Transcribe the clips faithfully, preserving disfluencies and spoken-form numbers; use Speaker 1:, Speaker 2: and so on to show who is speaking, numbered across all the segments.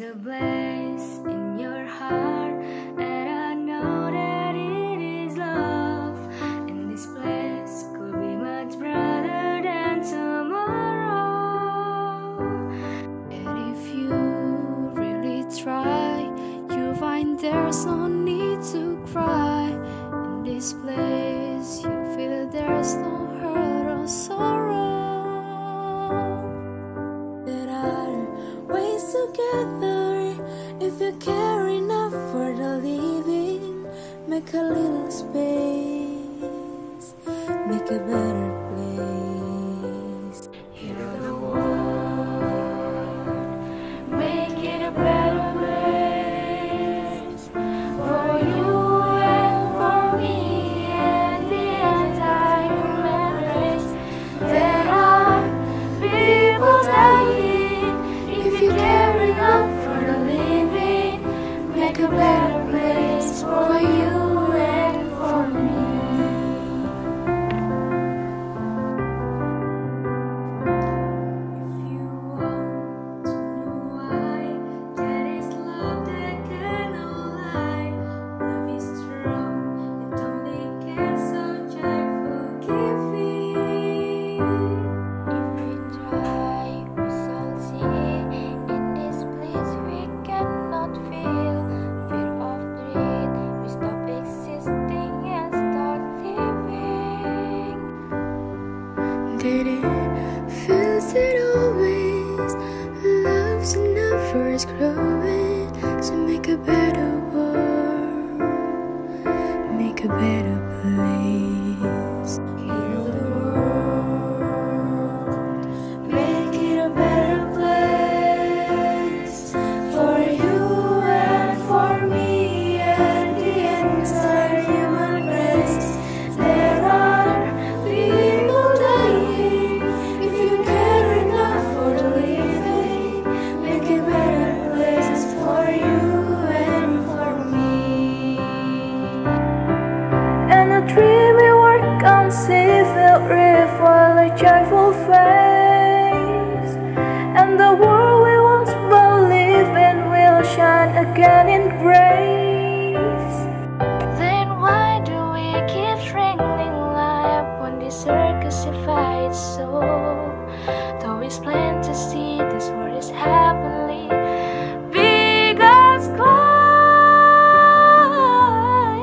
Speaker 1: a place in your heart, and I know that it is love. And this place could be much brighter than tomorrow. And if you really try, you'll find there's no need to cry. In this place, you feel there's no hurt or sorrow. There are ways together if you care enough for the living. Make a little space, make a better place. Heal the world, make it a better place for you and for me and the entire human race. There are people dying. If you care enough for the living, make a better place for you and for me. If you want to know why, that is love that cannot lie. Love is strong, it only can so try forgiving. If we try, we shall see. In this place we cannot feel fear of dread. We stop existing and start living. Did it feels it always? Love's enough for us growing. So make a better world, make a better place. Heal the world, make it a better place for you and for me and the entire human race. There are people dying. If you care enough for the living, make a better place for you and for me. And a dreamy work on sea filled reef while a joyful face, and the world we once believed in will shine again in grace. Then why do we keep strangling life when this circus divides so? Though it's plain to see this world is heavenly, big as climb.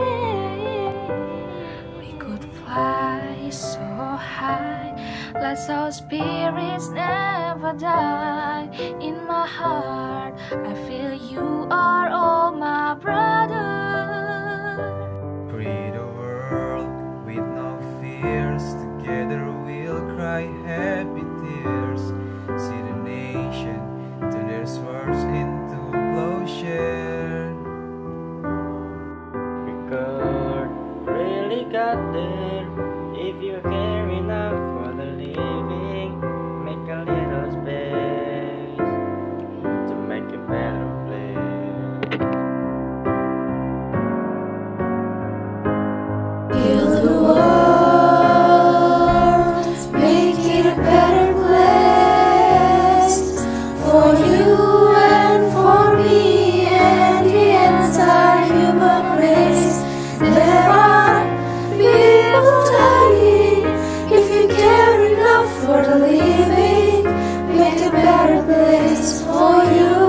Speaker 1: We could fly so high, let our spirits never die. In my heart, I feel you are all my brothers.
Speaker 2: Free the world with no fears. Together we'll cry happy tears. See the nation turn their swords into plowshare.
Speaker 3: We could really got there if you care enough for the living. Make a little space to make a better place.
Speaker 1: Heal the world, make it a better place for you and for me and the entire human race. There are people dying. If you care enough for the living, make a better place for you